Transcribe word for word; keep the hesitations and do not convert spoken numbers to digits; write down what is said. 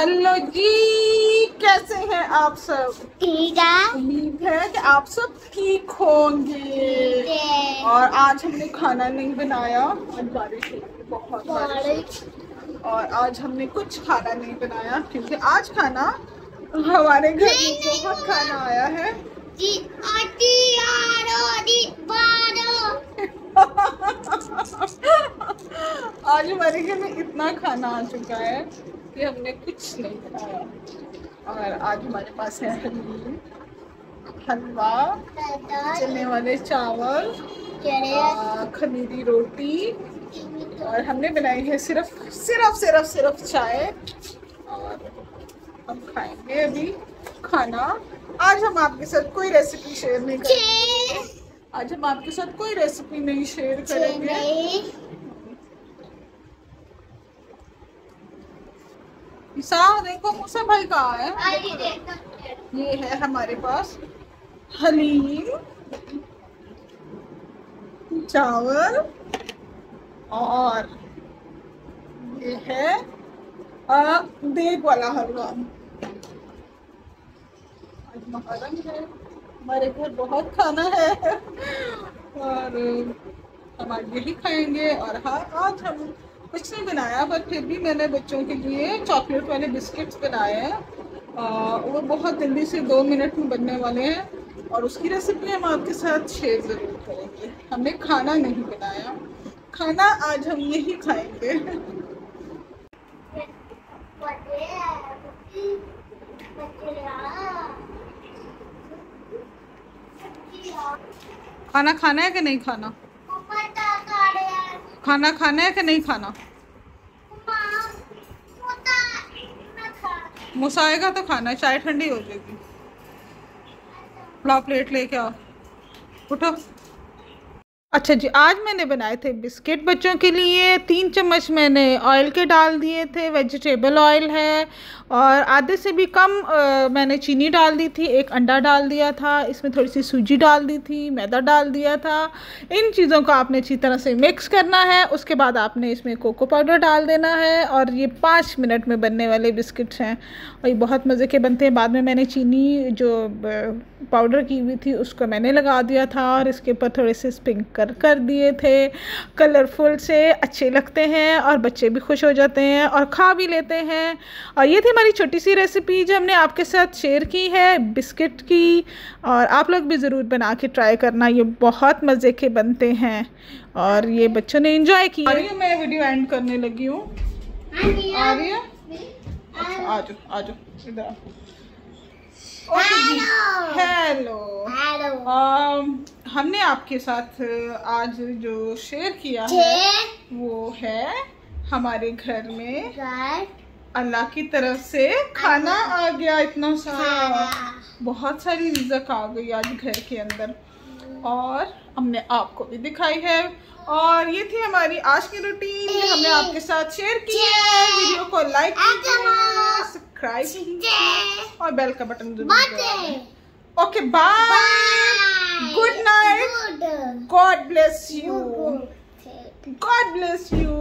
Hello जी, कैसे हैं आप सब? ठीक है। उम्मीद है कि आप सब ठीक होंगे। और आज हमने खाना नहीं बनाया, आज बारिश हो रही है, बहुत बारिश। और आज हमने कुछ खाना नहीं बनाया क्योंकि आज खाना हमारे घर में बहुत खाना आया है। जी, आटी आरो बारो। आज हमारे घर में इतना खाना आ चुका है कि हमने कुछ नहीं बनाया। और आज हमारे पास है हलीम, हलवा, चने वाले चावल, खमीरी रोटी, और हमने बनाई है सिर्फ सिर्फ सिर्फ सिर्फ चाय। और हम खाएंगे अभी खाना। आज हम आपके साथ कोई रेसिपी शेयर नहीं करेंगे। आज हम आपके साथ कोई रेसिपी नहीं शेयर करेंगे। ईसा देखो मूसा भाई कहाँ है? ये है हमारे पास हलीम, चावल, और ये है आ, देग वाला हलवा। आज मुहर्रम है, हमारे घर बहुत खाना है और हम आज यही खाएंगे। और हाँ, आज हम कुछ नहीं बनाया, पर फिर भी मैंने बच्चों के लिए चॉकलेट वाले बिस्किट्स बनाए हैं। वो बहुत जल्दी से दो मिनट में बनने वाले हैं और उसकी रेसिपी हम आपके साथ शेयर ज़रूर करेंगे। हमने खाना नहीं बनाया, खाना आज हम यही खाएंगे। खाना खाना है कि नहीं खाना? खाना खाना है कि नहीं खाना? मूसा आएगा तो खाना, चाय ठंडी हो जाएगी। ला प्लेट लेके आओ, उठो। अच्छा जी, आज मैंने बनाए थे बिस्किट बच्चों के लिए। तीन चम्मच मैंने ऑयल के डाल दिए थे, वेजिटेबल ऑयल है, और आधे से भी कम आ, मैंने चीनी डाल दी थी। एक अंडा डाल दिया था, इसमें थोड़ी सी सूजी डाल दी थी, मैदा डाल दिया था। इन चीज़ों को आपने अच्छी तरह से मिक्स करना है। उसके बाद आपने इसमें कोको पाउडर डाल देना है, और ये पाँच मिनट में बनने वाले बिस्किट्स हैं और ये बहुत मज़े के बनते हैं। बाद में मैंने चीनी जो पाउडर की हुई थी उसको मैंने लगा दिया था और इसके ऊपर थोड़े से स्प्रिंकल कर दिए थे। कलरफुल से अच्छे लगते हैं और बच्चे भी खुश हो जाते हैं और खा भी लेते हैं। और ये थी हमारी छोटी सी रेसिपी जो हमने आपके साथ शेयर की है बिस्किट की, और आप लोग भी ज़रूर बना के ट्राई करना, ये बहुत मज़े के बनते हैं और ये बच्चों ने एंजॉय किया। मैं वीडियो एंड करने लगी हूँ। आ रही है? अच्छा, आ जाओ आ जाओ इधर। Hello hello. हमने आपके साथ आज जो शेयर किया है वो है हमारे घर में अल्लाह की तरफ से खाना आ गया। इतना सारा, बहुत सारी रिज़्क़ आ गई आज घर के अंदर और हमने आपको भी दिखाई है। और ये थी हमारी आज की रूटीन जो हमने आपके साथ शेयर की है। वीडियो को लाइक कीजिए, सब्सक्राइब कीजिए और बेल का बटन जरूर दबाइए। Okay, bye, good night, God bless you, God bless you.